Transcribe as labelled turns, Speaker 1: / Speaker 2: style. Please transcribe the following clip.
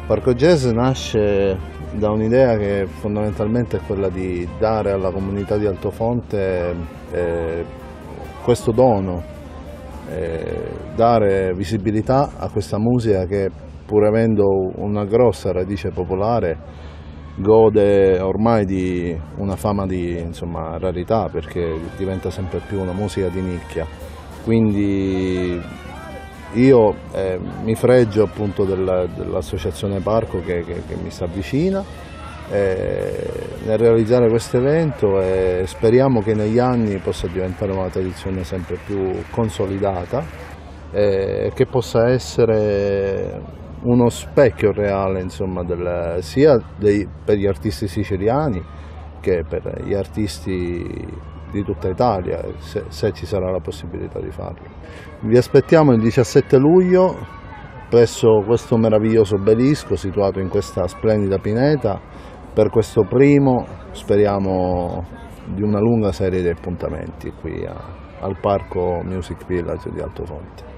Speaker 1: Parco Jazz nasce da un'idea che fondamentalmente è quella di dare alla comunità di Altofonte questo dono, dare visibilità a questa musica che, pur avendo una grossa radice popolare, gode ormai di una fama di rarità, perché diventa sempre più una musica di nicchia. Quindi io mi fregio appunto dell'associazione Parco che mi sta vicina nel realizzare questo evento, e speriamo che negli anni possa diventare una tradizione sempre più consolidata e che possa essere uno specchio reale sia per gli artisti siciliani che per gli artisti di tutta Italia, se ci sarà la possibilità di farlo. Vi aspettiamo il 17 luglio presso questo meraviglioso obelisco situato in questa splendida pineta per questo primo, speriamo, di una lunga serie di appuntamenti qui al Parco Music Village di Altofonte.